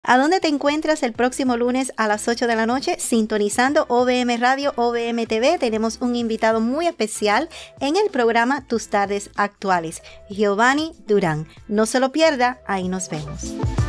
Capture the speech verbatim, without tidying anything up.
¿A dónde te encuentras el próximo lunes a las ocho de la noche? Sintonizando O V M Radio, O V M T V. Tenemos un invitado muy especial en el programa Tus Tardes Actuales, Giovanni Durán. No se lo pierda, ahí nos vemos.